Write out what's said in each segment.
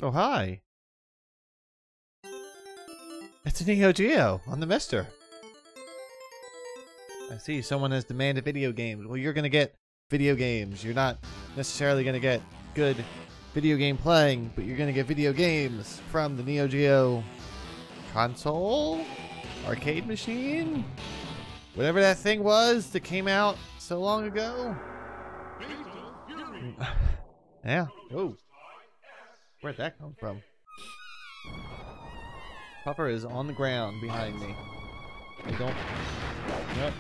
Oh, hi. It's a neo-geo on the MiSTer. I see someone has demanded video games. Well, you're going to get video games. You're not necessarily going to get good video game playing, but you're going to get video games from the neo-geo console? Arcade machine? Whatever that thing was that came out so long ago. Yeah. Oh. Where'd that come from? Pupper is on the ground behind me. I don't. Nope.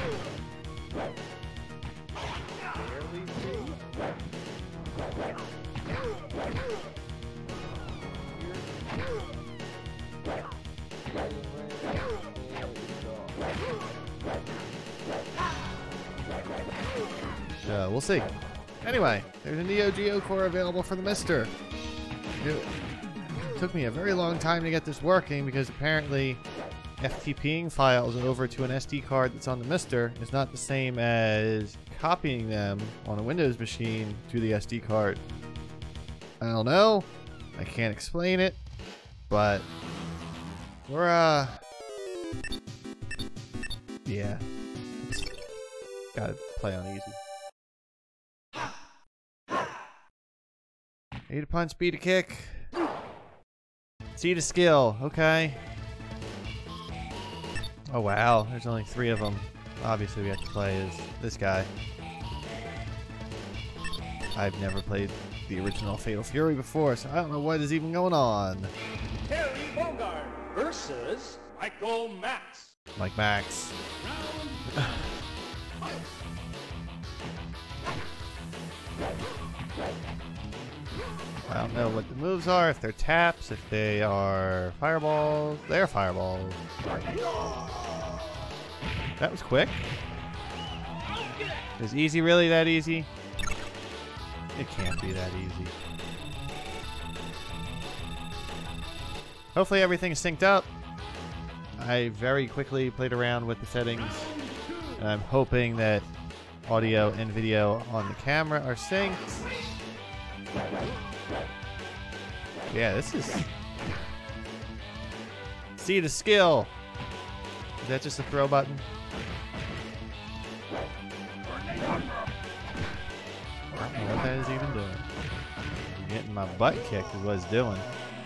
We'll see. Anyway, there's a neo-geo core available for the MiSTer. It took me a very long time to get this working because apparently FTPing files over to an SD card that's on the MiSTer is not the same as copying them on a Windows machine to the SD card. I don't know. I can't explain it, but we're yeah. Gotta play on easy. A to punch, B to kick. C to skill, okay. Oh wow, there's only 3 of them. Obviously we have to play as this guy. I've never played the original Fatal Fury before, so I don't know what is even going on. Terry Bogard versus Michael Max. Like Max. I don't know what the moves are, if they're taps, if they are fireballs. They're fireballs. That was quick. Is easy really that easy? It can't be that easy. Hopefully everything's synced up. I very quickly played around with the settings, and I'm hoping that audio and video on the camera are synced. Yeah, this is C to skill. Is that just a throw button? I don't know what that is even doing. I'm getting my butt kicked is what it's doing.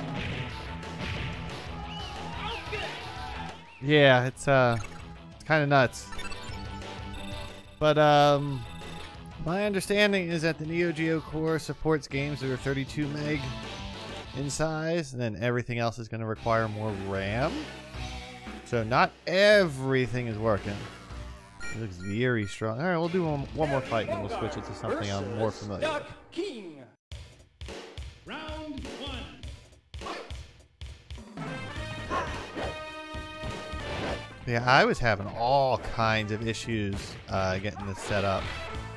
Yeah, it's kind of nuts. But my understanding is that the neo-geo core supports games that are 32 meg in size, and then everything else is going to require more RAM. So not everything is working. It looks very strong. All right, we'll do one more fight, and we'll switch it to something I'm more familiar with. King. Round 1. Yeah, I was having all kinds of issues getting this set up.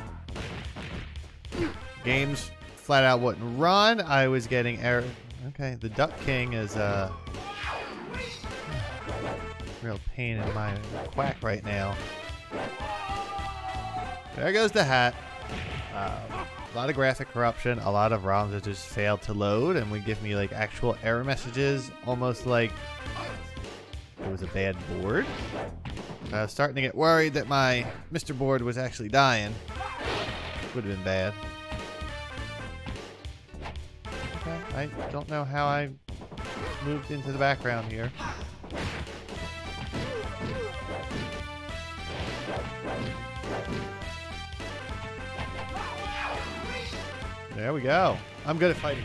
Games flat out wouldn't run. I was getting error. Okay, the Duck King is a real pain in my quack right now. There goes the hat. A lot of graphic corruption. A lot of ROMs that just failed to load and would give me like actual error messages, almost like it was a bad board. I was starting to get worried that my MiSTer board was actually dying. Would have been bad. Okay, I don't know how I moved into the background here. There we go. I'm good at fighting.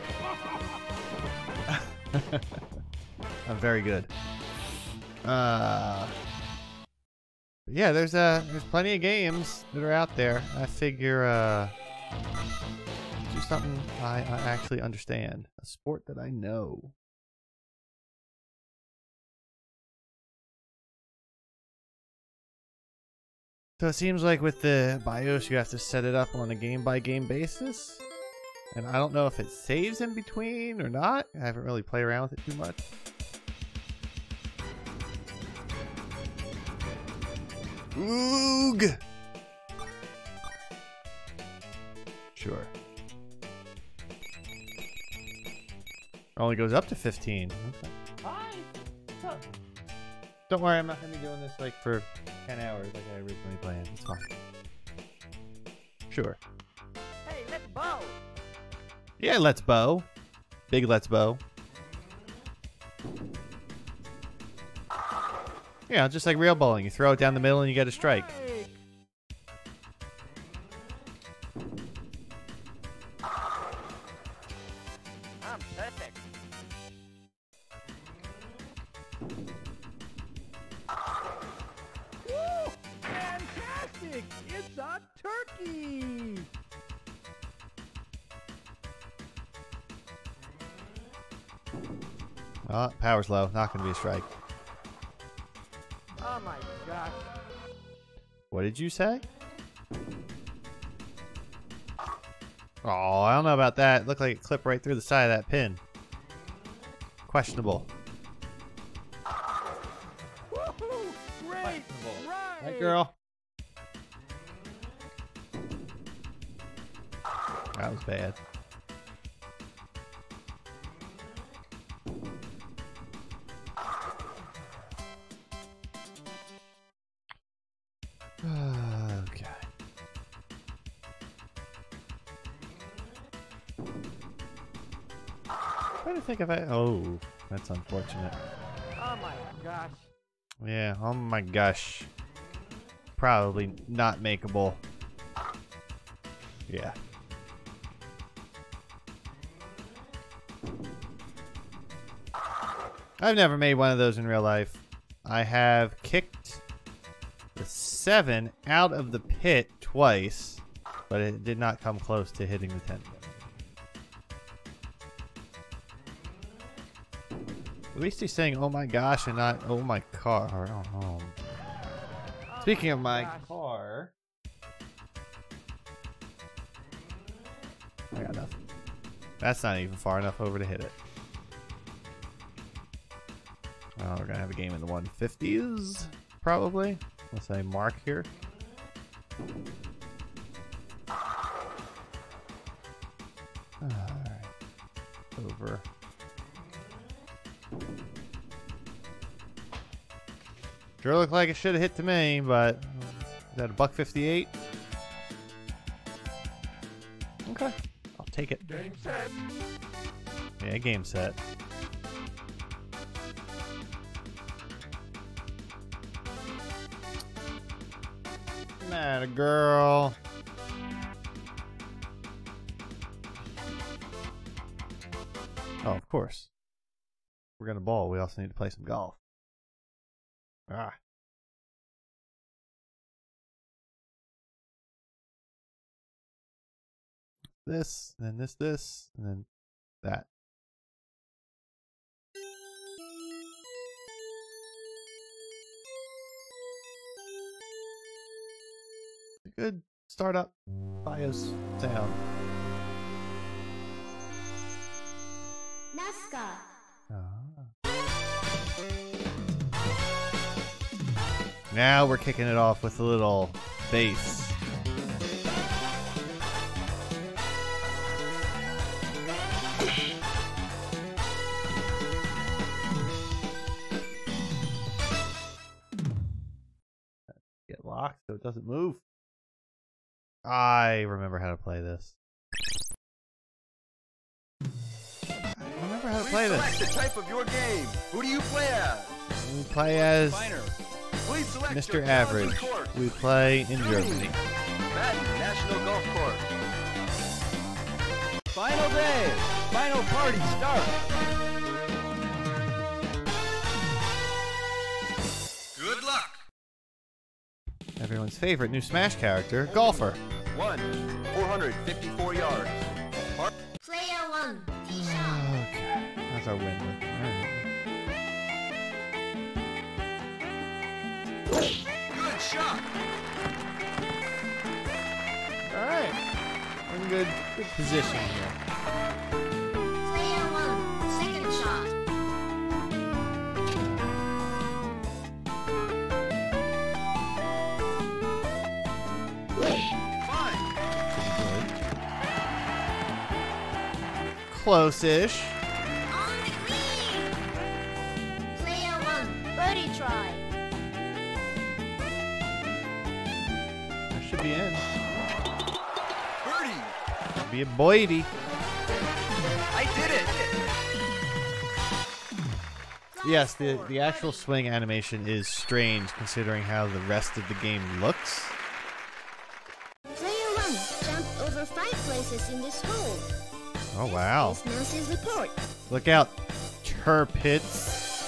I'm very good. Yeah, there's plenty of games that are out there. I figure do something I actually understand, a sport that I know. So it seems like with the BIOS you have to set it up on a game-by-game basis, and I don't know if it saves in between or not. I haven't really played around with it too much. Oog! Sure. Only goes up to 15. Okay. Hi. What's up? Don't worry, I'm not gonna be doing this like for 10 hours like I originally planned. It's fine. Sure. Hey, let's bow. Yeah, let's bow. Big let's bow. Yeah, just like real bowling. You throw it down the middle and you get a strike. Hey. I'm perfect. Woo! Fantastic! It's a turkey! Oh, power's low. Not gonna be a strike. Oh my gosh. What did you say? Oh, I don't know about that. It looked like it clipped right through the side of that pin. Questionable. Woohoo! Great! Questionable. Right! Right, girl? That was bad. Okay. Trying to think if I. Oh, that's unfortunate. Oh my gosh. Yeah. Oh my gosh. Probably not makeable. Yeah. I've never made one of those in real life. I have kicked the 7 out of the pit twice, but it did not come close to hitting the 10. At least he's saying, oh my gosh, and not, oh my car. Oh. Speaking of my car. I got nothing. That's not even far enough over to hit it. Oh, we're gonna have a game in the 150s, probably. Let's say mark here. Alright. Over. Sure looked like it should have hit to me, but is that a $1.58? Okay. I'll take it. Game set. Yeah, game set. Atta girl. Oh, of course. We're gonna bowl. We also need to play some golf. Ah. This, and then this, and then that. Good startup BIOS sound. NASCAR. Now we're kicking it off with a little bass. Get locked so it doesn't move. I remember how to play this. I remember how to play this. Select the type of your game. Who do you play as? We play as Please select Mr. your Average. course. We play in Germany. Madden National Golf Course. Final day. Final party start. Good luck. Everyone's favorite new Smash character, Golfer. 454 yards. Player 1. Tee shot. Okay, that's our win. Good shot. All right, we're in good position here. Player 1. Second shot. Fine. Close-ish. be a boydie. I did it! Yes, the actual swing animation is strange considering how the rest of the game looks. Player 1 jumped over 5 places in this hole. Oh wow. This Nancy's report. Look out, turpits.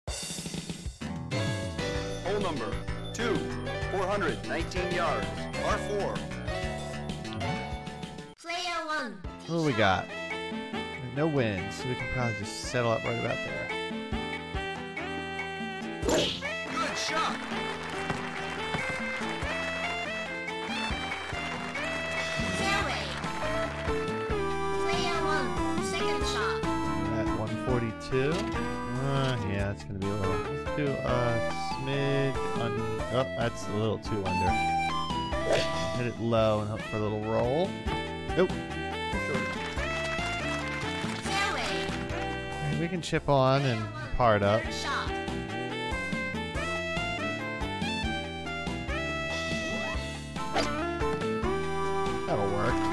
Hole number 2, 419 yards, R4. Player 1. What do we got? No wins, so we can probably just settle up right about there. Good shot! Fairway. Player 1. Second shot. At 142. Yeah, that's gonna be a little. Let's do a smidge. Oh, that's a little too under. Hit it low and hope for a little roll. Nope. Fairway. And we can chip on and par it up. Third shot. That'll work. On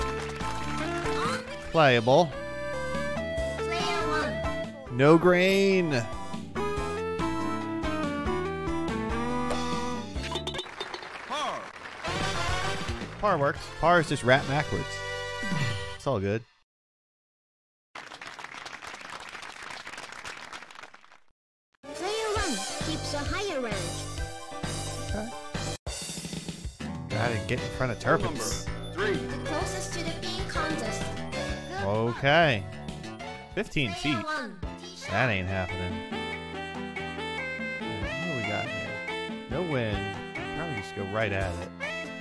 Playable. Player 1. No grain. Par! Par works. Par is just rat backwards. It's all good. Player 1 keeps a higher rank. Okay. Gotta get in front of Hole number turpits. 3, The closest to the ping contest. Good luck. Okay. 15 feet. Player 1. Tee shot. That ain't happening. What do we got here? No win. Probably just go right at it.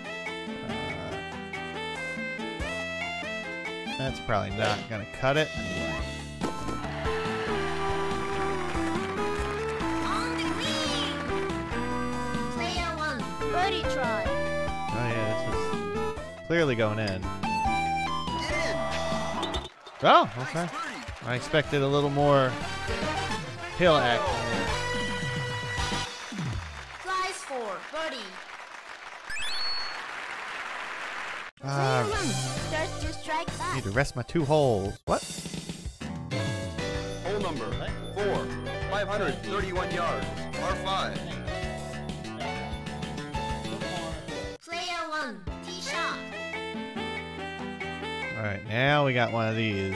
That's probably not gonna cut it. On the green. Player 1. Birdie try. Oh yeah, this is clearly going in. get in! Oh, Nice okay. birdie! I expected a little more hill action. Flies 4. Birdie. Ah, Player 1 starts to strike I back. need to rest my 2 holes. What? Hole number 4, 531 yards, R5. Player 1. Tee shot. All right, now we got one of these.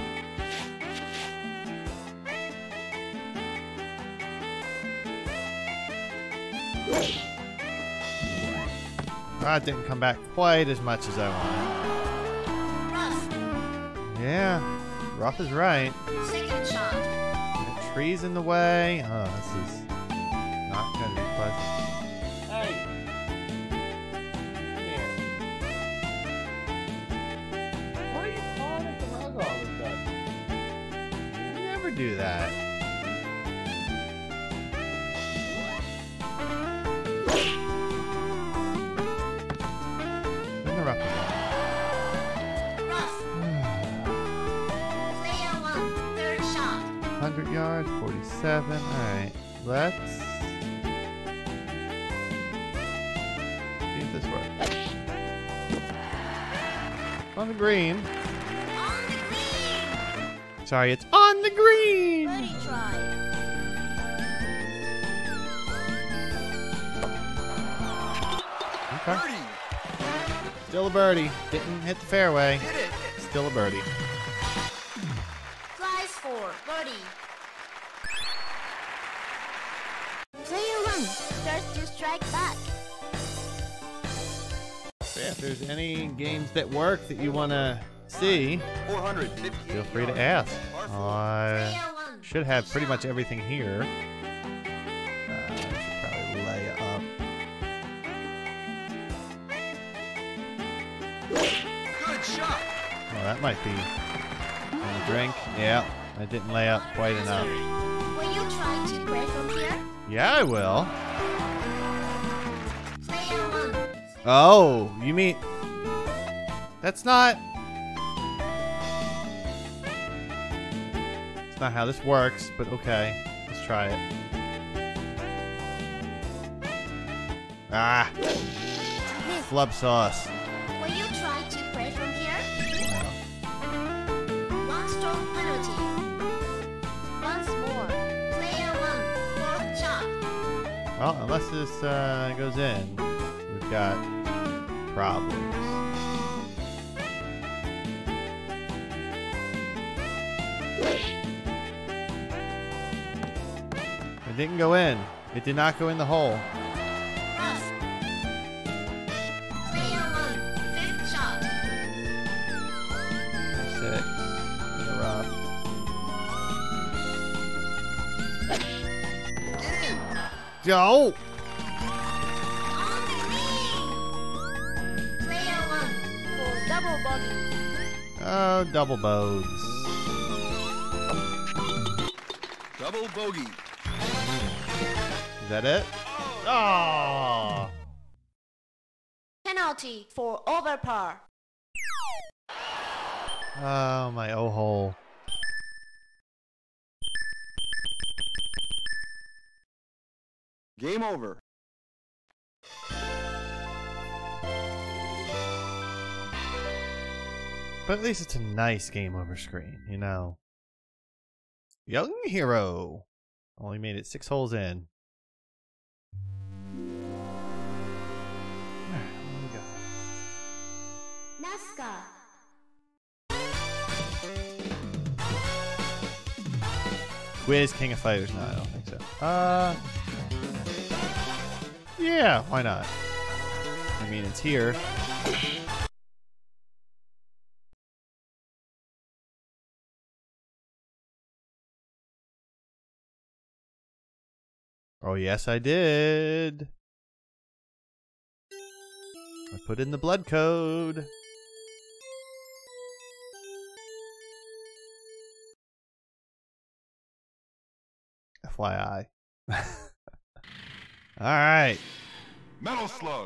That didn't come back quite as much as I wanted. Rough. Yeah, rough is right. Second shot. The tree's in the way. Oh, this is not going to be pleasant. Hey! Come here. Why are you pawing at the rug all of a sudden? You never do that. In the rough again. Rough. Player 1. Third shot. 100 yards, 47. Alright, let's see if this works. On the green. On the green. Sorry, it's on the green! Birdie try. Okay. Birdie! Still a birdie. Didn't hit the fairway. Did it! Still a birdie. Flies 4. Birdie. Player 1 starts to strike back. So yeah, if there's any games that work that you want to see, 458 feel free to yards, ask. R4. I Player 1. should have pretty much everything here. I should probably lay it up. Good shot! Well, that might be in the drink. Yeah, I didn't lay up quite enough. Will you try to play from here? Yeah, I will. Player 1. Oh, you mean... That's not... It's not how this works, but okay. Let's try it. Ah! Flub sauce. Will you try to play from here? Well, unless this goes in, we've got problems. It didn't go in. It did not go in the hole. Player 1, fifth shot. 6 in the rough. Yo! On the ring. Player 1 for double bogey. Oh, double bogues. Double bogey. Is that it? Oh! Penalty for overpar. Oh, my hole. Game over. But at least it's a nice game over screen, you know. Young hero. Only made it 6 holes in. Alright, where we go? NASCAR. Quiz King of Fighters? No, I don't think so. Yeah, why not? I mean, it's here. Oh, yes, I did. I put in the blood code. FYI. Alright. Metal Slug.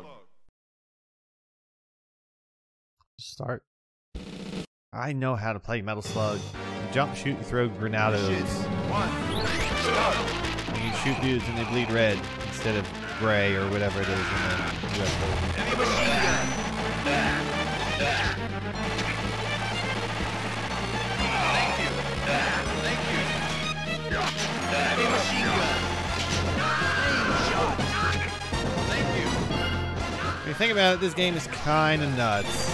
Start. I know how to play Metal Slug. You jump, shoot, you throw granados. And you shoot dudes and they bleed red instead of gray or whatever it is in the US version. If you think about it, this game is kind of nuts.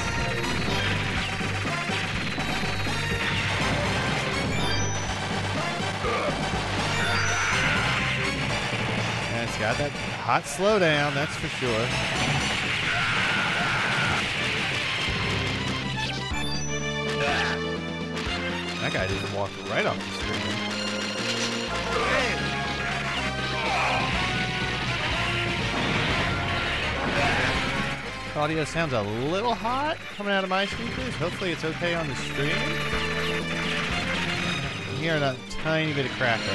And it's got that hot slowdown, that's for sure. That guy didn't walk right off the screen. Audio sounds a little hot coming out of my speakers. Hopefully it's okay on the stream. I'm hearing a tiny bit of crackling.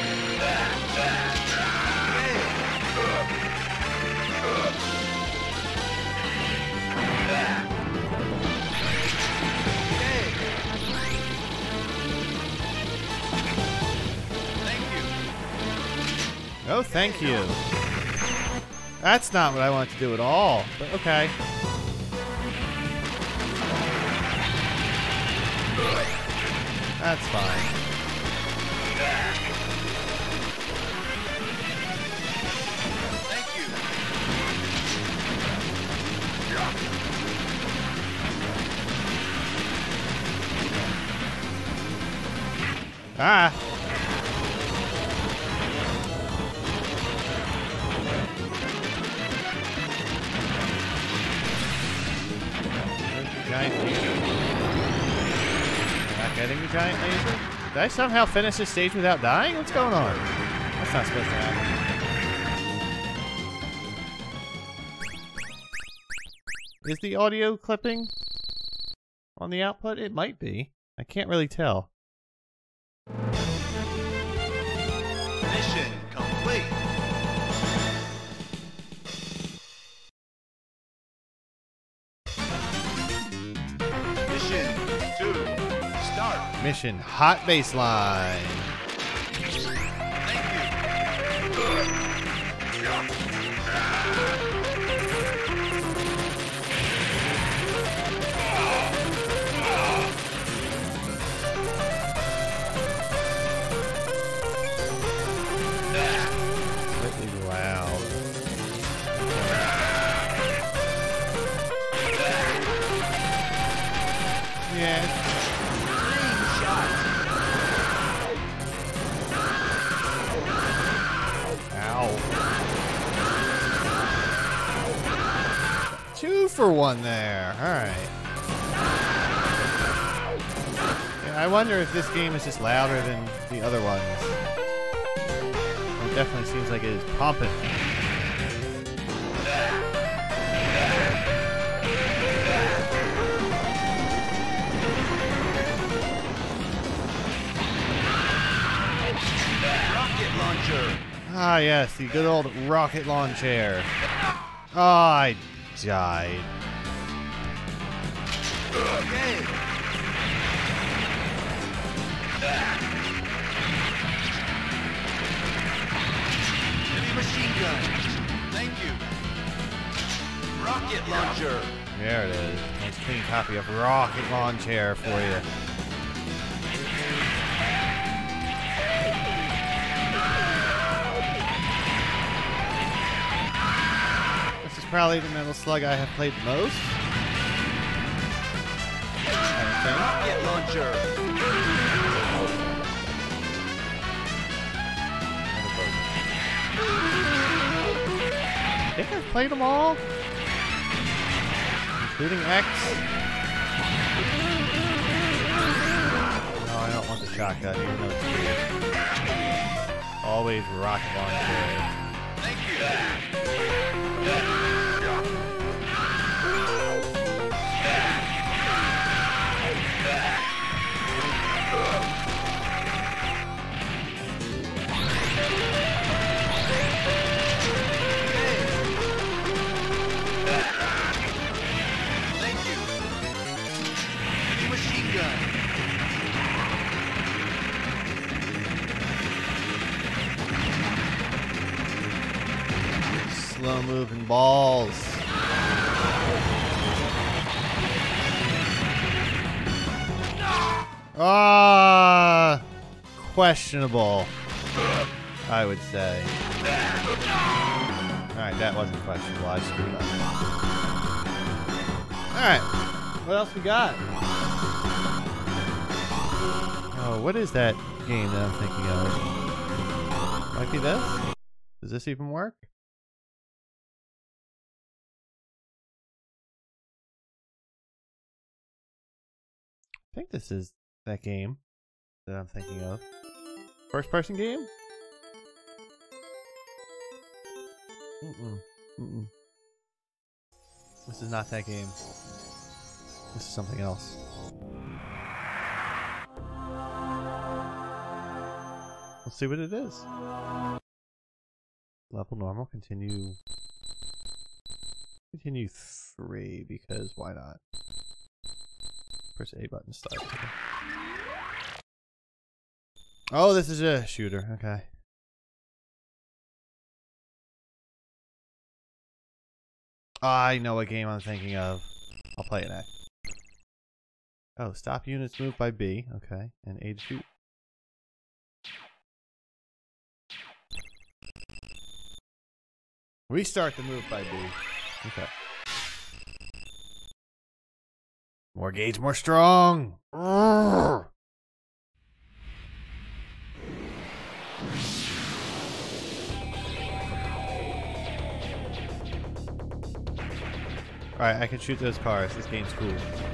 Oh, thank you. That's not what I want to do at all, but okay. That's fine. Thank you. Ah! Giant laser. Not getting the giant laser? Did I somehow finish this stage without dying? What's going on? That's not supposed to happen. Is the audio clipping on the output? It might be. I can't really tell. Mission complete. Mission 2. Start. Mission hot baseline. Really loud. Yeah. Ow. 2 for 1 there. Alright. Yeah, I wonder if this game is just louder than the other ones. It definitely seems like it is pumping. Ah, yes, the good old rocket launcher. Oh, I died. Okay. Heavy machine gun. Thank you. Rocket launcher. There it is. Nice clean copy of rocket launcher for you. Probably the Metal Slug I have played most. Rocket launcher. I think I've played them all, including X. No, I don't want the shotgun, even though it's weird. Always rocket launcher. Thank you. Slow moving balls. Ah, questionable, I would say. Alright, that wasn't questionable. I screwed up. Alright, what else we got? Oh, what is that game that I'm thinking of? Might be this? Does this even work? I think this is that game that I'm thinking of. First person game? This is not that game. This is something else. Let's see what it is. Level normal, continue 3 because why not? Press A button to start. Oh, this is a shooter. Okay. I know what game I'm thinking of. I'll play it next. Oh, stop units moved by B. Okay. And A to shoot. Restart the move by B. Okay. More gauge, more strong. Alright, I can shoot those cars. This game's cool.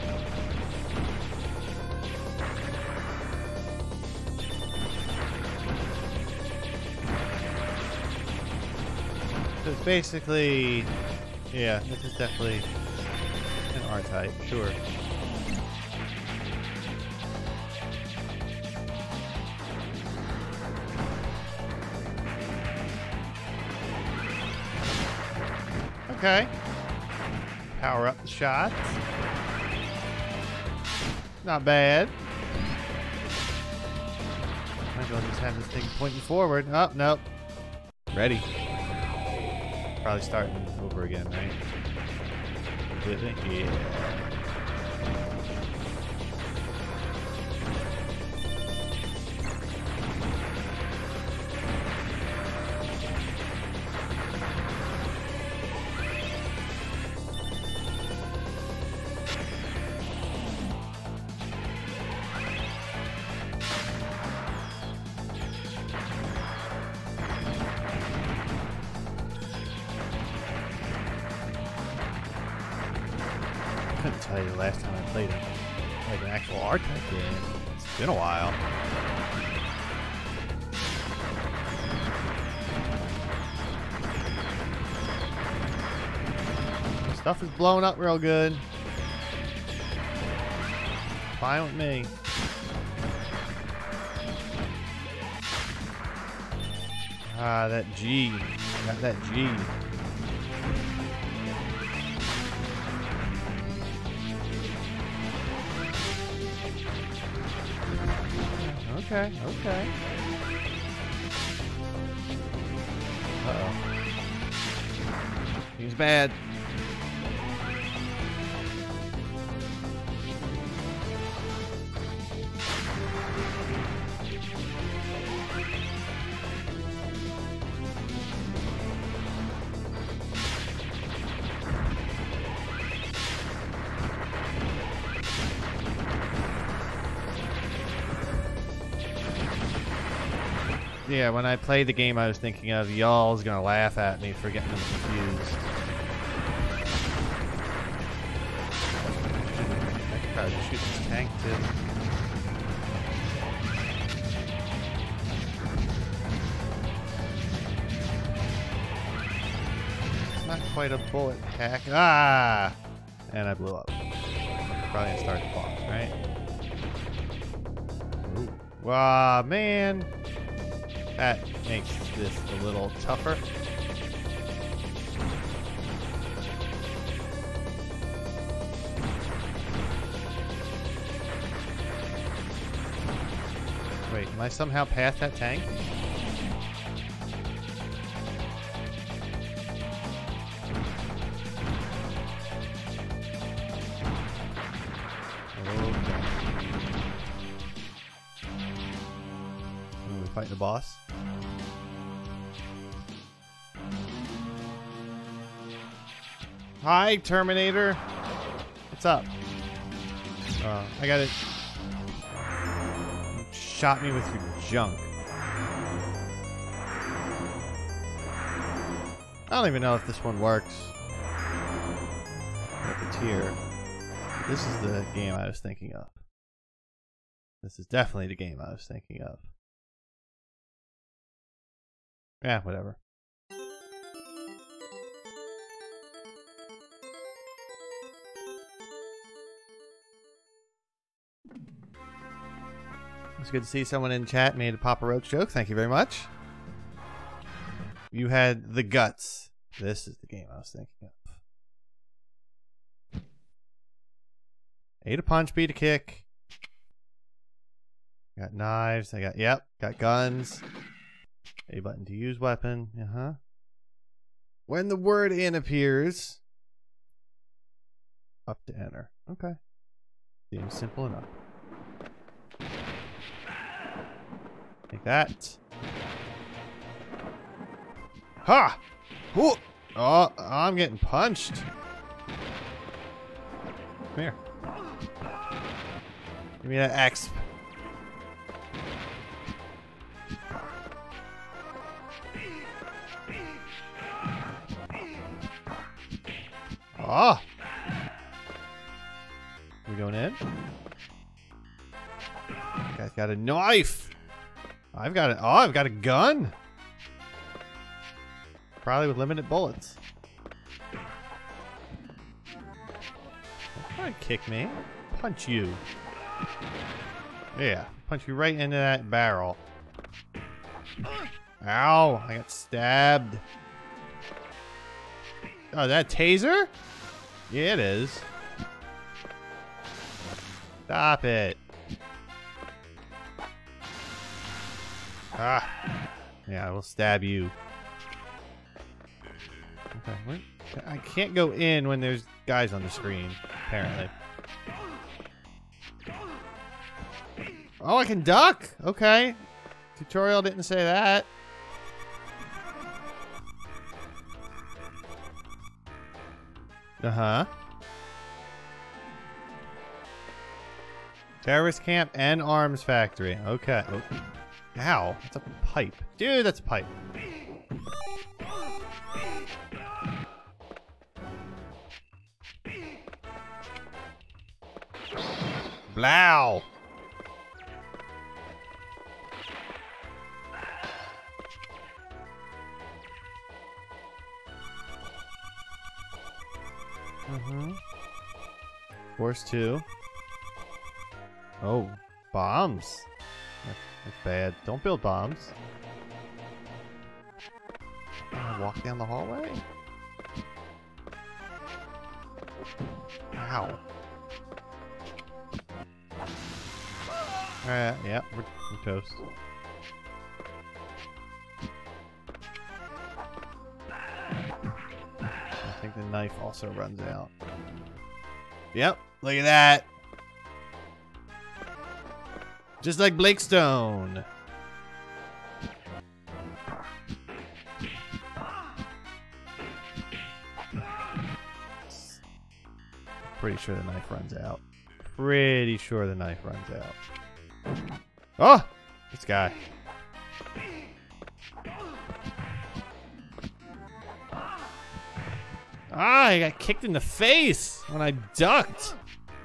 So it's basically, yeah, this is definitely an R-type, sure. Okay. Power up the shots. Not bad. Might as well just have this thing pointing forward. Oh, nope. Ready. Probably starting over again, right? Completely? Yeah. tell you the last time I played it. Like an actual R-Type game. It's been a while. Stuff is blowing up real good. Fine with me. Ah, that G. Got that G. Okay, okay. Uh-oh. He's bad. Yeah, when I played the game I was thinking of, y'all's gonna laugh at me for getting them confused. I could probably shoot this tank too. It's not quite a bullet pack. Ah! And I blew up. Probably gonna start the boss, right? Ooh. Wow, man! That makes this a little tougher. Wait, am I somehow past that tank? Are we fighting the boss? Hi, Terminator. What's up? I got it. You shot me with your junk. I don't even know if this one works. Tier. This is the game I was thinking of. This is definitely the game I was thinking of. Yeah, whatever. It's good to see someone in chat made a Papa Roach joke. Thank you very much. You had the guts. This is the game I was thinking of. A to punch, B to kick. Got knives. I got, yep, got guns. A button to use weapon. Uh-huh. When the word in appears, up to enter. Okay. Seems simple enough. Take that. Ha! Ooh. Oh, I'm getting punched. Come here. Give me that X. Ah! We going in? Guy's got a knife. I've got it. Oh, I've got a gun. Probably with limited bullets. Don't kick me. Punch you. Yeah, punch you right into that barrel. Ow! I got stabbed. Oh, that taser? Yeah, it is. Stop it. Ah. Yeah, I will stab you. Okay, I can't go in when there's guys on the screen, apparently. Oh, I can duck! Okay. Tutorial didn't say that. Uh-huh. Terrorist camp and arms factory. Okay. Oh. Ow. That's a pipe. Dude, that's a pipe. Blow. Force 2. Oh, bombs. That's bad. Don't build bombs. Walk down the hallway? Ow. Alright, yeah, we're toast. I think the knife also runs out. Yep, look at that. Just like Blakestone. Pretty sure the knife runs out. Pretty sure the knife runs out. Oh! This guy. Ah, I got kicked in the face when I ducked.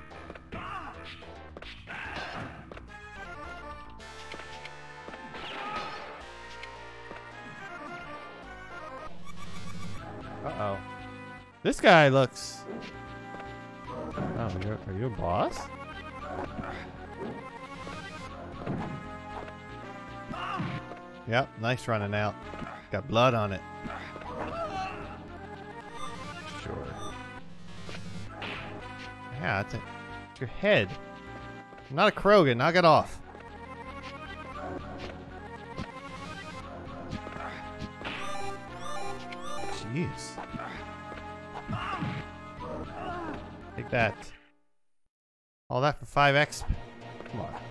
Uh-oh. This guy looks... Oh, are you a boss? Yep, nice running out. Got blood on it. Sure. Yeah, it's your head. I'm not a Krogan. Knock it off. Jeez. Take that. All that for 5x. Come on.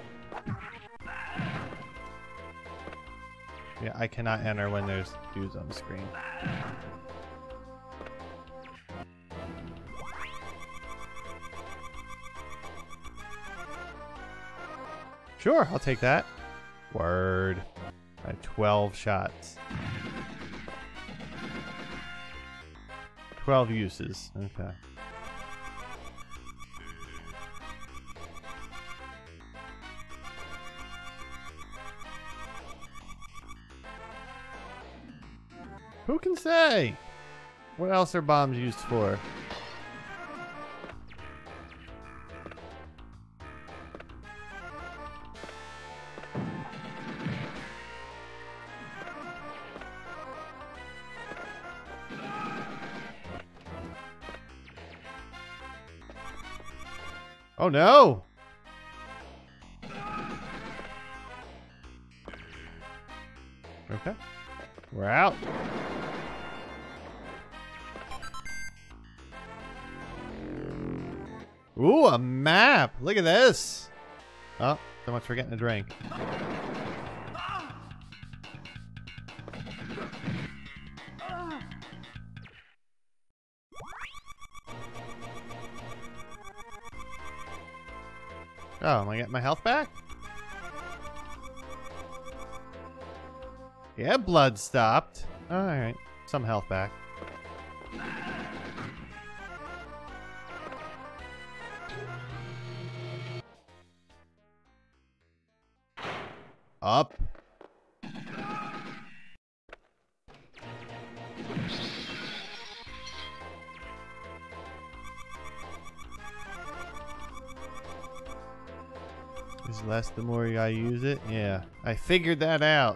Yeah, I cannot enter when there's dudes on the screen. Sure, I'll take that. Word. I had 12 shots. 12 uses. Okay. Who can say? What else are bombs used for? Oh no! Okay. We're out. Ooh, a map! Look at this! Oh, so much for getting a drink. Oh, am I getting my health back? Yeah, blood stopped. Alright, some health back. Up. Is less the more you gotta use it? Yeah, I figured that out.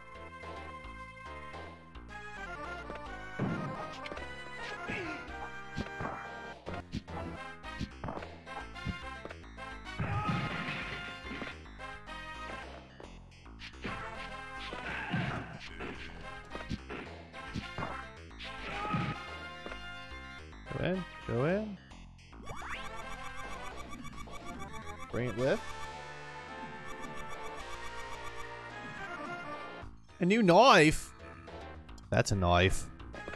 Go in, go in. Bring it with. A new knife? That's a knife.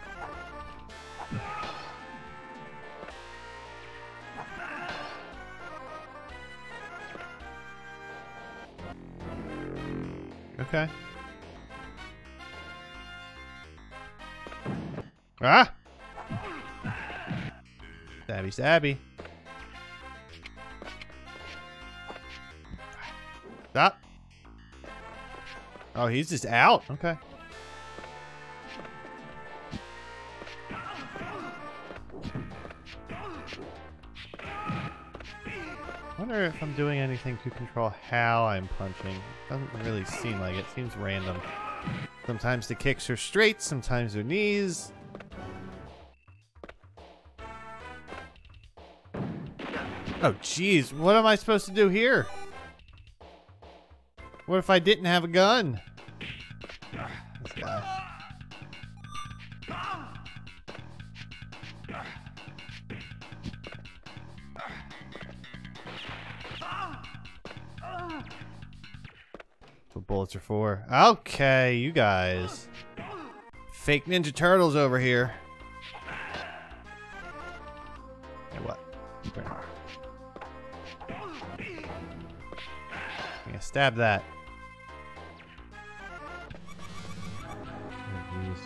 Okay. Ah! Stabby, stabby. Stop. Oh, he's just out. Okay. I wonder if I'm doing anything to control how I'm punching. Doesn't really seem like it. Seems random. Sometimes the kicks are straight, sometimes they're knees. Oh, jeez. What am I supposed to do here? What if I didn't have a gun? This guy. That's what bullets are for. Okay, you guys. Fake Ninja Turtles over here. Hey, what? Yeah, stab that. Oh, jeez.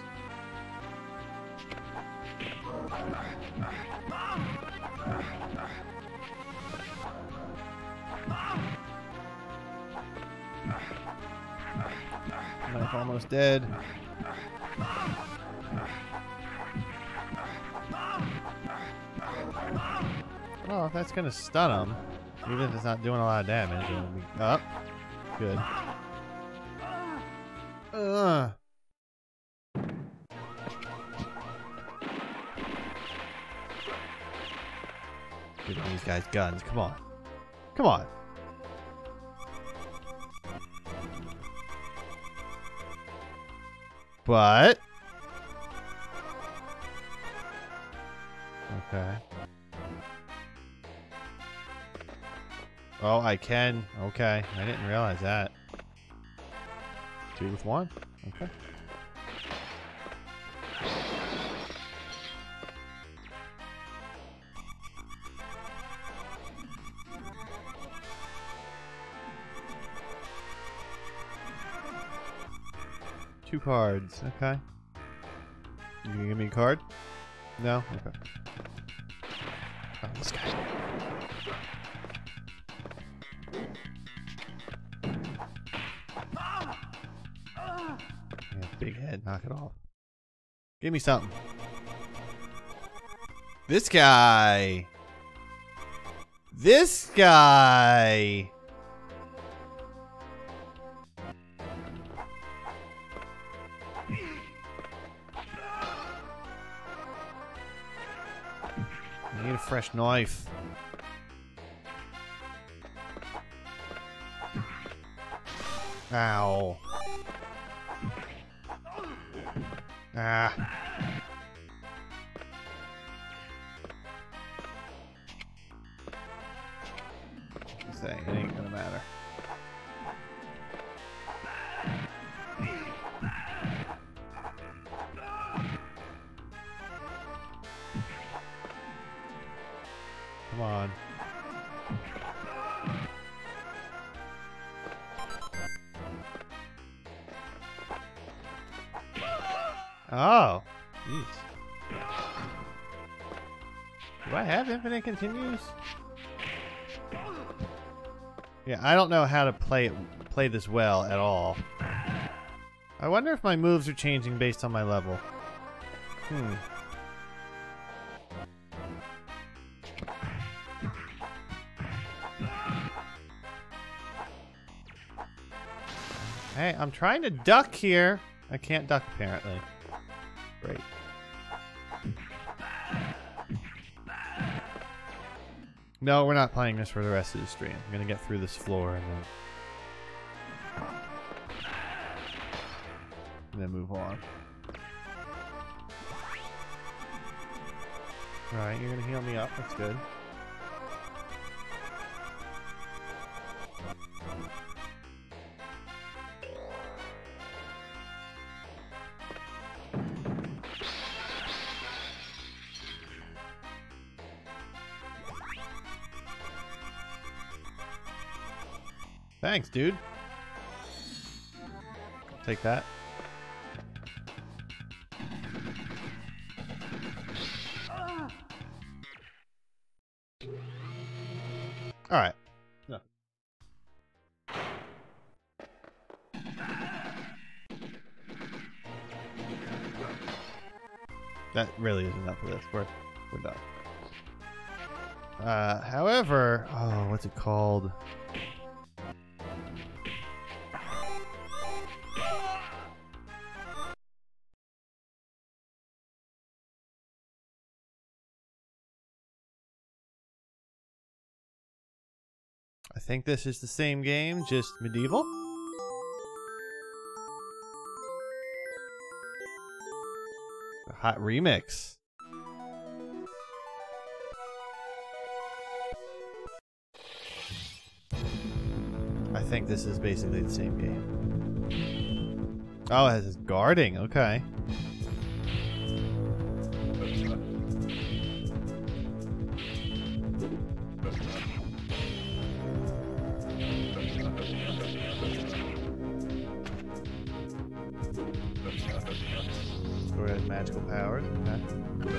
Knife almost dead. Oh, if that's gonna stun him, even if it's not doing a lot of damage, it'll be up. Good. Giving these guys guns. Come on. Come on. But okay. Oh, I can. Okay. I didn't realize that. 2 with 1. Okay. Two cards. Okay. You gonna give me a card? No? Okay. Oh, this guy. Yeah, big head. Knock it off. Give me something. This guy. This guy. I need a fresh knife. Ow. Ah. Say, it ain't gonna matter. Come on. Oh. Jeez. Do I have infinite continues? Yeah, I don't know how to play this well at all. I wonder if my moves are changing based on my level. Hey, I'm trying to duck here. I can't duck apparently. Great. No, we're not playing this for the rest of the stream. I'm gonna get through this floor and then move on. Alright, you're gonna heal me up. That's good. Thanks, dude. Take that. All right. No. That really is enough of this. We're done. However, oh, what's it called? I think this is the same game, just medieval. A hot remix. I think this is basically the same game. Oh, it has guarding. Okay. Or has magical powers. Okay.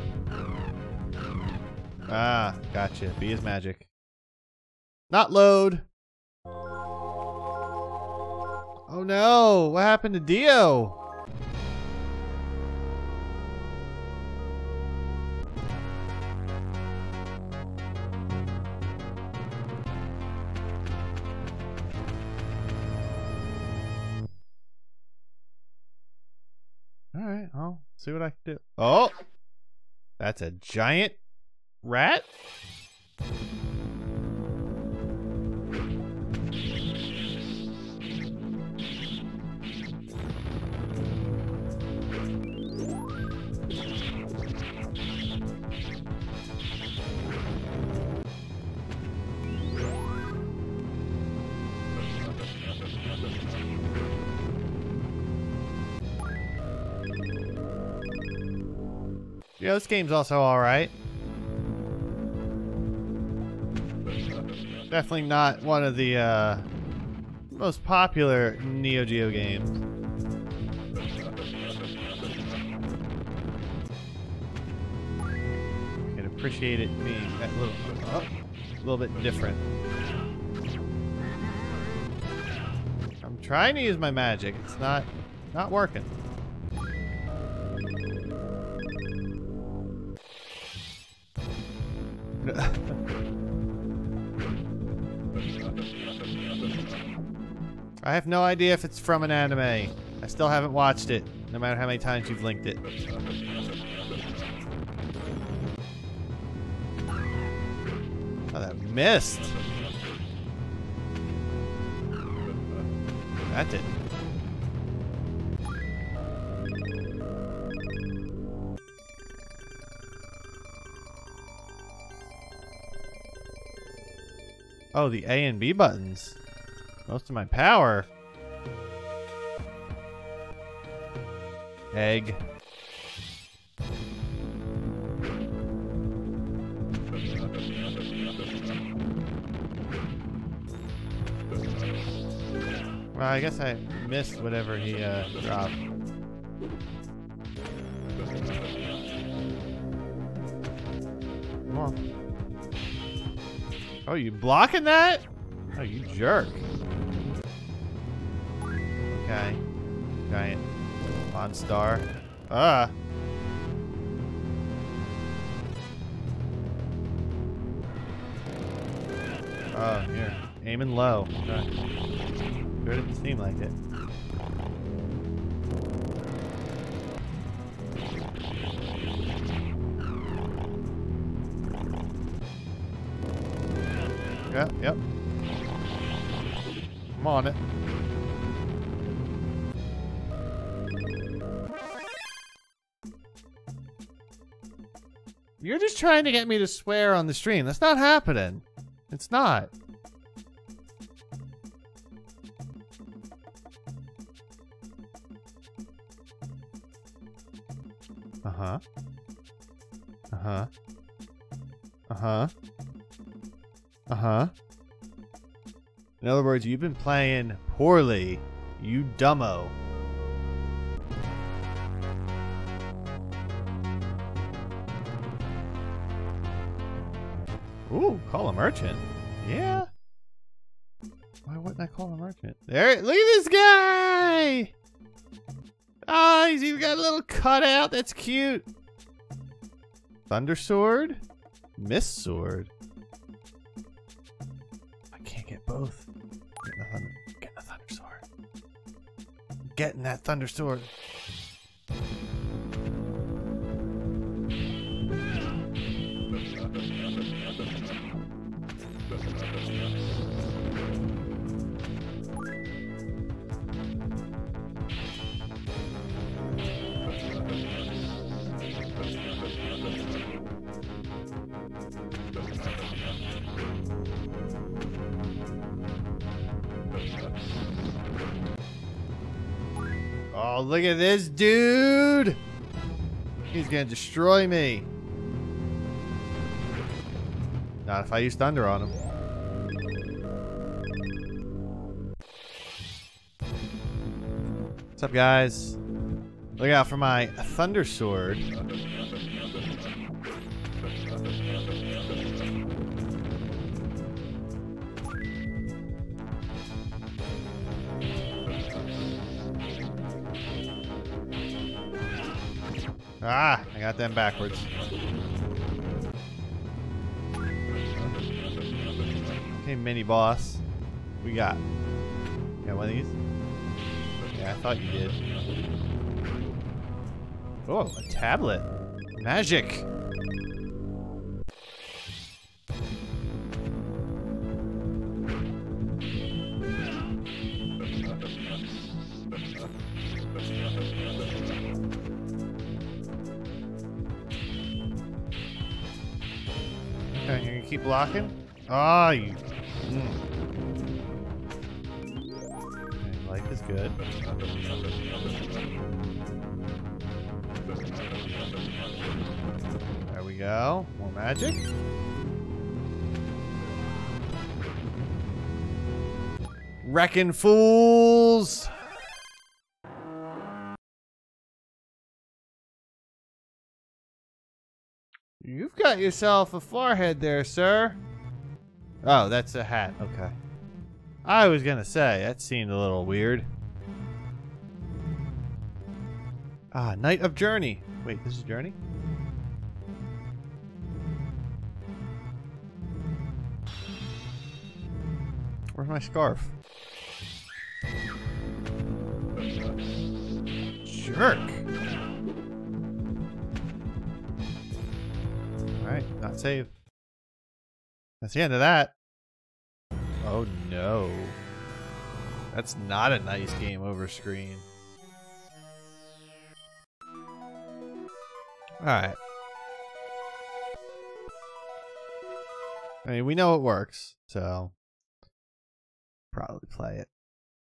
Ah, gotcha. B is magic. Not load. Oh no! What happened to Dio? Alright, I'll see what I can do. Oh! That's a giant rat? Yeah, this game's also alright. Definitely not one of the most popular neo-geo games. I can appreciate it being that little bit different. I'm trying to use my magic. It's not working. I have no idea if it's from an anime. I still haven't watched it, no matter how many times you've linked it. Oh, that missed. That didn't. Oh, the A and B buttons. Most of my power. Egg. Well, I guess I missed whatever he dropped. Come on. Oh, you blocking that? Oh, you jerk. Okay. Giant monster. Ah. Oh, here. Aiming low. Okay. Sure didn't seem like it. Yep. I'm on it. You're just trying to get me to swear on the stream. That's not happening. It's not. Uh-huh. Uh-huh. Uh-huh. Uh-huh. In other words, you've been playing poorly, you dumbo. Ooh, call a merchant. Yeah. Why wouldn't I call a merchant? There, look at this guy! Oh, he's even got a little cutout. That's cute. Thunder Sword? Mist Sword? I can't get both. Get the Thunder Sword. Getting that Thunder Sword. Oh, look at this dude! He's gonna destroy me. Not if I use thunder on him. What's up, guys? Look out for my thunder sword. Ah, I got them backwards. Okay, mini boss. We got one of these? Yeah, I thought you did. Oh, a tablet. Magic. Okay, you're gonna keep blocking? Ah, oh, you. Okay, life is good. There we go. More magic. Wrecking fools! You've got yourself a forehead there, sir. Oh, that's a hat. Okay. I was gonna say, that seemed a little weird. Ah, Night of Journey. Wait, this is Journey? Where's my scarf? Jerk. Alright, not save. That's the end of that. Oh no. That's not a nice game over screen. Alright. I mean, we know it works, so probably play it.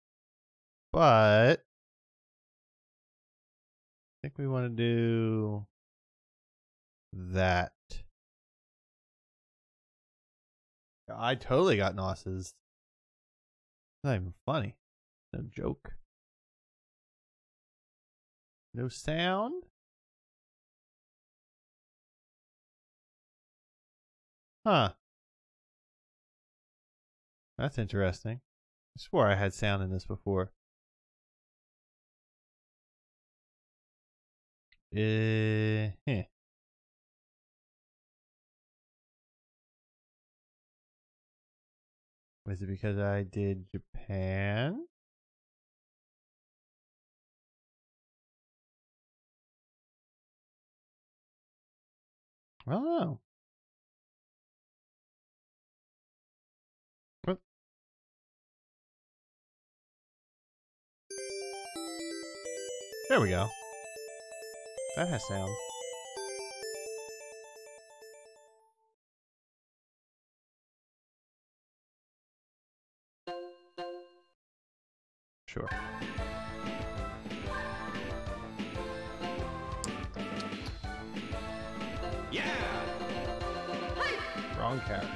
But I think we want to do that. I totally got nauseous. Not even funny. No joke. No sound? Huh. That's interesting. I swore I had sound in this before. Heh. Was it because I did Japan? I don't know. What? There we go. That has sound. Sure. Yeah! Wrong character.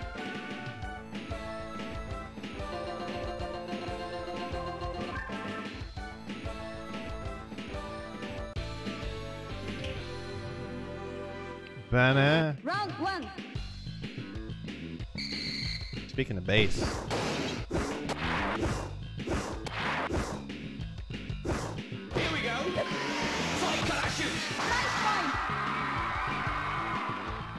Banner. Round one. Speaking of bass. Here we go! Fight parachute! Nice one.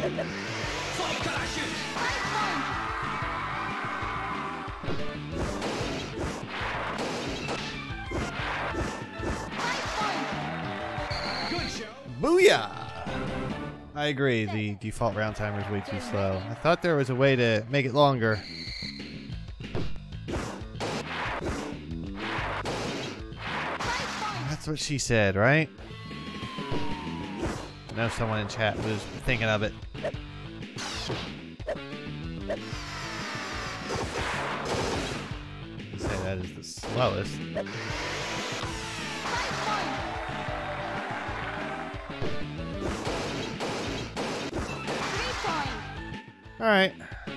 Booyah! I agree, the default round timer is way too slow. I thought there was a way to make it longer. That's what she said, right? I know someone in chat was thinking of it. I'd say that is the slowest. Alright.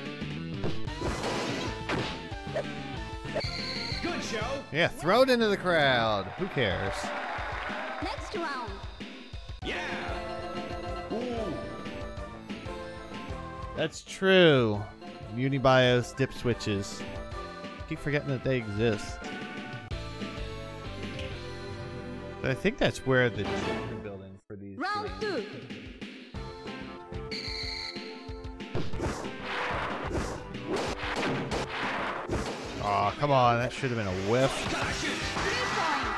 Good show. Yeah, throw it into the crowd. Who cares? Next round. Yeah. That's true. Unibios dip switches. I keep forgetting that they exist. But I think that's where the chapter building for these Round games. 2. Aw, come on, that should have been a whiff. 3 point.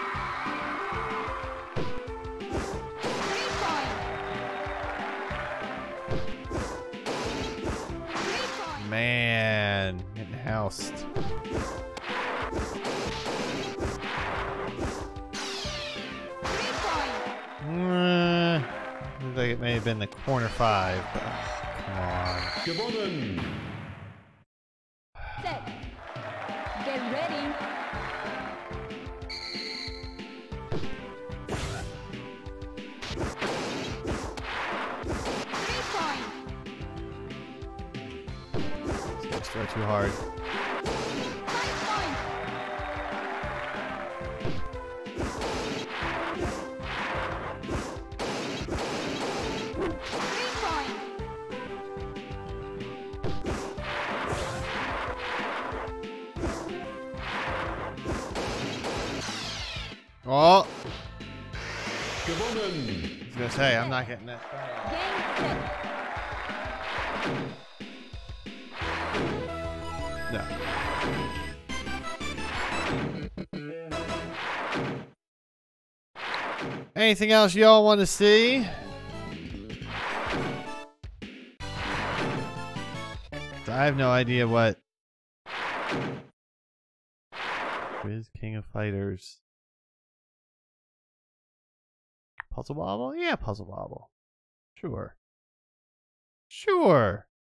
3 point. Man, getting housed. 3 point. Looks like it may have been the corner 5, but come on. Gewonnen. Set. Get ready. 3 point. These guys throw too hard. 5 point. 3 point. Oh, Gewonnen. I was gonna say, I'm not getting that. Game set. No. Anything else y'all want to see? I have no idea what. Quiz King of Fighters. Puzzle Bobble? Yeah, Puzzle Bobble. Sure. Sure.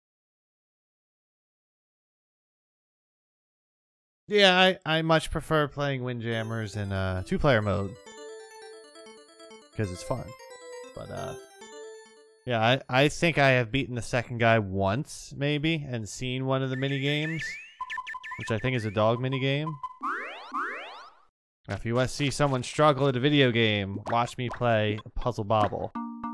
Yeah, I much prefer playing Windjammers in 2-player mode. Because it's fun. But, yeah, I think I have beaten the second guy once, maybe, and seen one of the mini games, which I think is a dog mini game. Now, if you want to see someone struggle at a video game, watch me play Puzzle Bobble.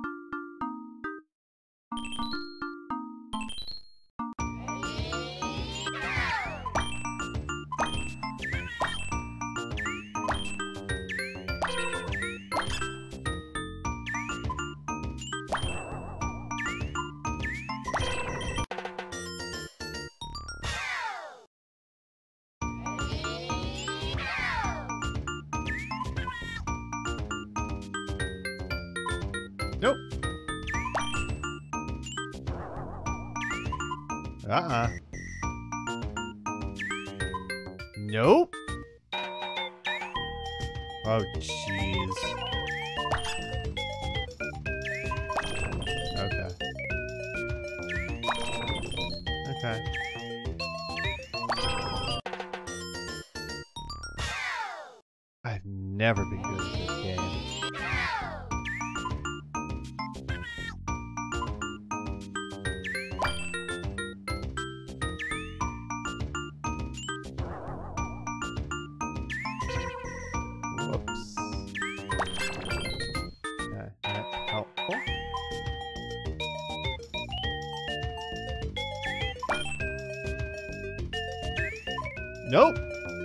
Nope. Nope. Oh, jeez. Okay. Okay. I've never been good at this game. Whoops. Okay, that's helpful. Nope.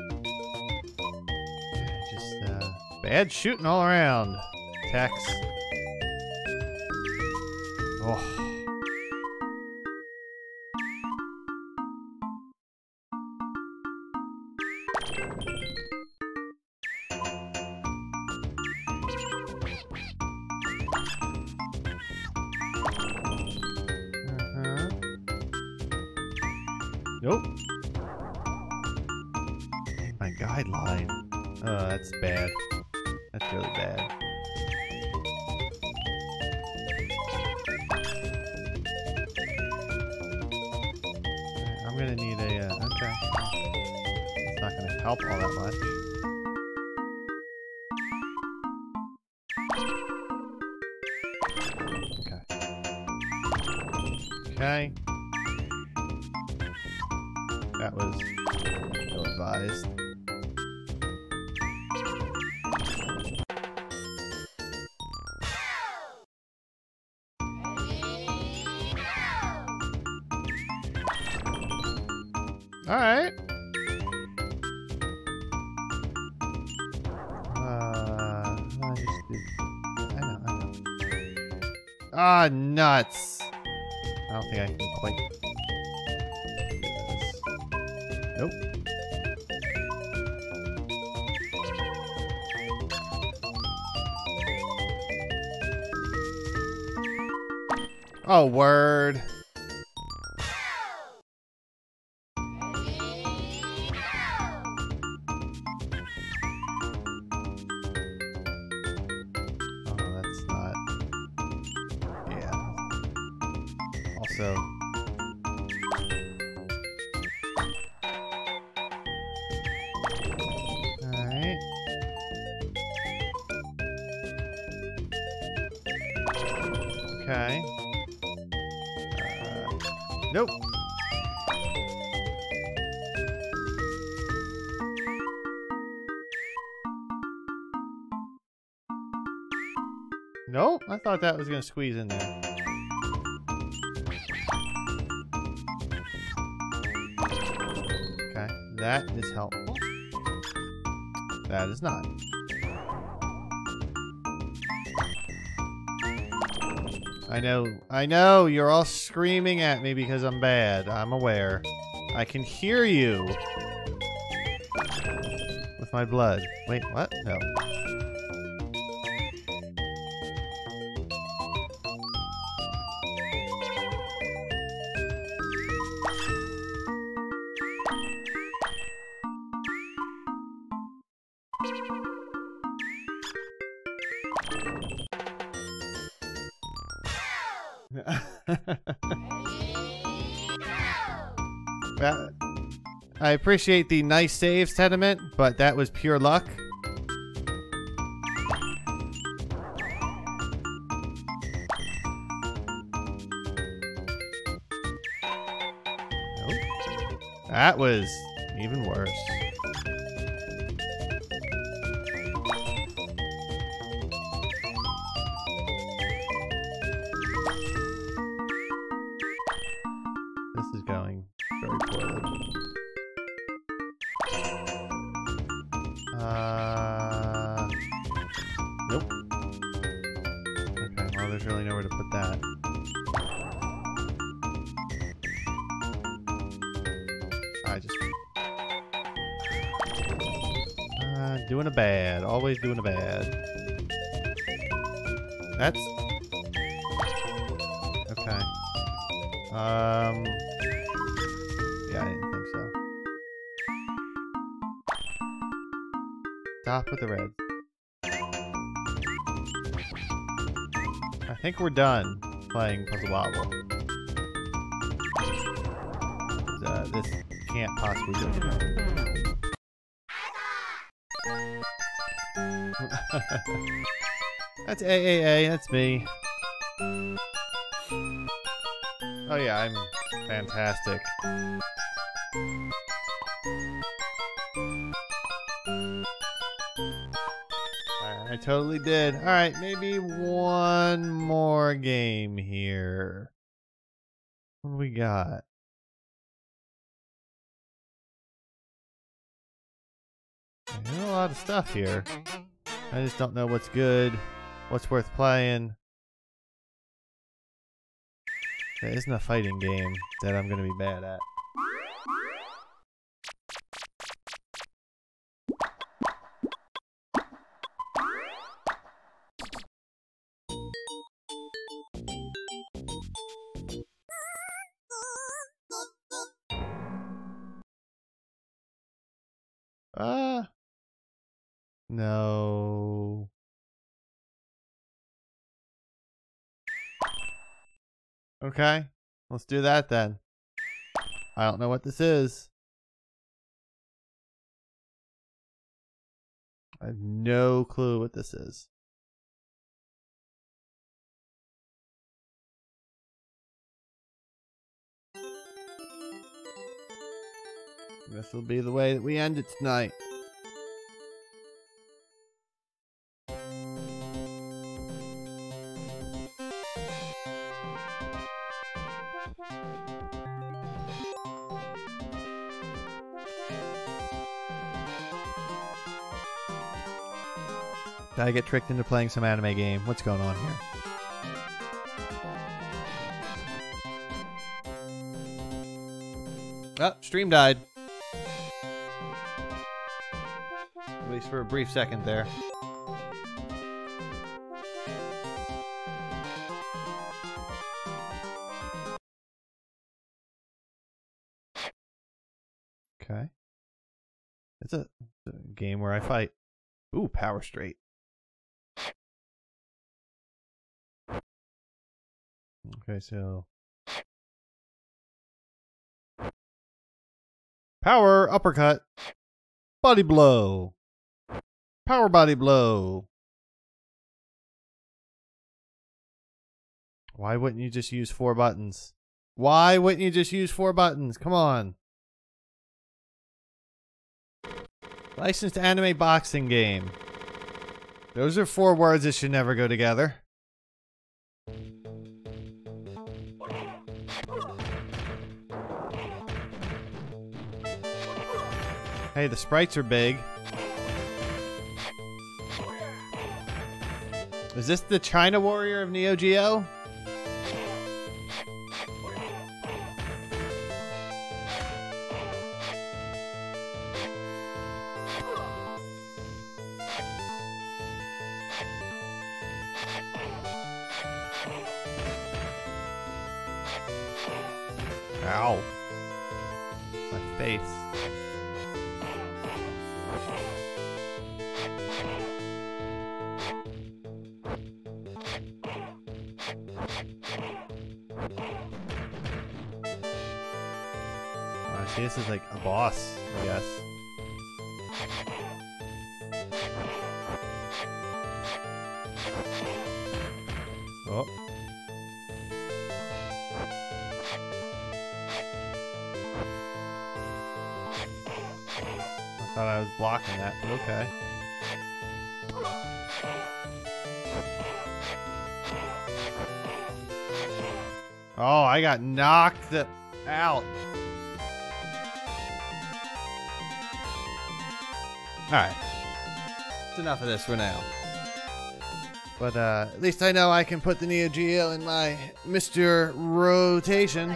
Just bad shooting all around. Tex. Oh. Nope. My guideline. Oh, that's bad. That's really bad. I'm gonna need a, okay. It's not gonna help all that much. Okay. Okay. That was ill-advised. Alright. I just did... I know. Ah, nuts! I don't think I can quite do this. Nope. Oh, word. So alright. Okay. Nope. Nope, I thought that was gonna squeeze in there. That is helpful. That is not. I know, you're all screaming at me because I'm bad. I'm aware. I can hear you. With my blood. Wait, what? No. I appreciate the nice save sentiment, but that was pure luck. Nope. That was even worse. This is going very poorly. Nope. Okay, well there's really nowhere to put that. Doing a bad. Always doing a bad. That's... Okay. Yeah, I didn't think so. Stop with the red. I think we're done playing Puzzle Bobble. This can't possibly go anywhere. That's AAA, that's me. Oh yeah, I'm fantastic. I totally did. Alright, maybe one more game here. What do we got? There's a lot of stuff here. I just don't know what's good, what's worth playing. There isn't a fighting game that I'm going to be bad at. No. Okay, let's do that then. I don't know what this is. I have no clue what this is. This will be the way that we end it tonight. Did I get tricked into playing some anime game? What's going on here? Oh, stream died. At least for a brief second there. Okay. It's a game where I fight. Ooh, power straight. Okay, so power uppercut, body blow, power body blow. Why wouldn't you just use 4 buttons? Why wouldn't you just use 4 buttons? Come on. Licensed anime boxing game. Those are 4 words that should never go together. Hey, the sprites are big. Is this the China Warrior of Neo-Geo? Ow. My face. See, this is like a boss, I guess. Oh. I thought I was blocking that, but okay. Oh, I got knocked out. Alright. That's enough of this for now. But at least I know I can put the neo-geo in my MiSTer rotation.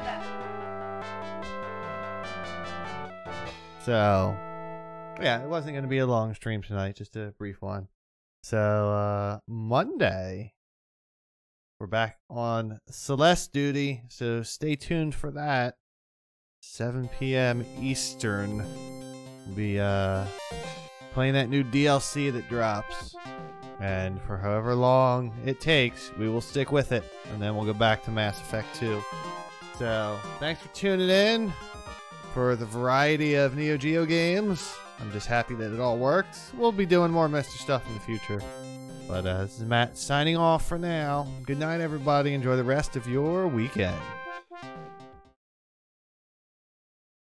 So, yeah, it wasn't going to be a long stream tonight, just a brief one. So, Monday, we're back on Celeste duty, so stay tuned for that. 7 p.m. Eastern. We'll be playing that new DLC that drops. And for however long it takes, we will stick with it. And then we'll go back to Mass Effect 2. So, thanks for tuning in for the variety of Neo-Geo games. I'm just happy that it all worked. We'll be doing more MiSTer stuff in the future. But this is Matt signing off for now. Good night, everybody. Enjoy the rest of your weekend.